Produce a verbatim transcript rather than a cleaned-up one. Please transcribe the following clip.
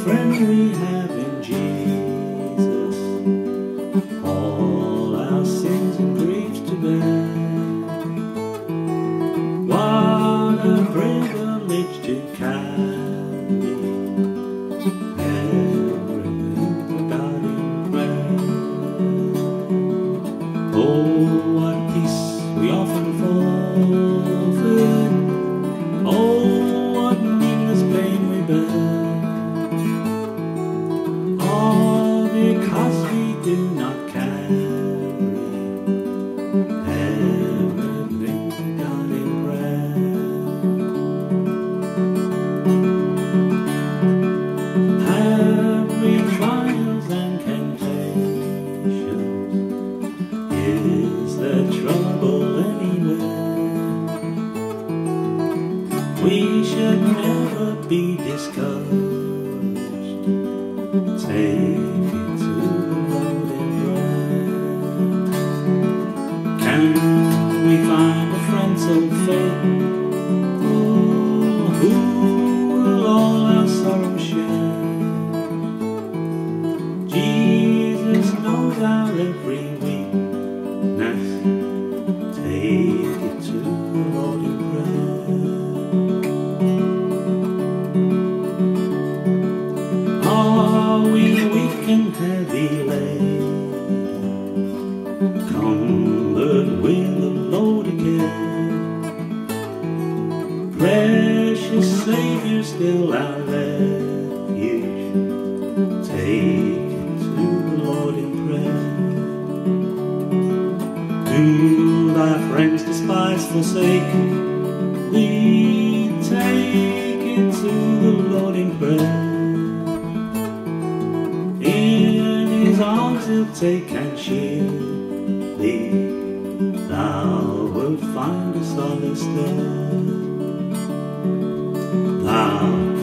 friend we have in Jesus, all our sins and griefs to bear. What a privilege to carry everything to God in prayer. Oh, what peace we often forfeit. Oh, what needless pain we bear. All because we do not carry everything to God in prayer. Every trials and temptations, is there trouble anywhere? We should never be discouraged. Take it to the Lord in prayer. Can we find a friend so faithful, who will all our sorrow share? Jesus knows our every weakness. Take it to the Lord in prayer. Are we weak and heavy laden, cumbered with a load of care? Precious Savior, still our refuge. Take it to the Lord in prayer. Do thy friends despise, forsake? We take it to the Lord in prayer. In his arms he'll take and shield thee. Thou wilt find a solace there. Thou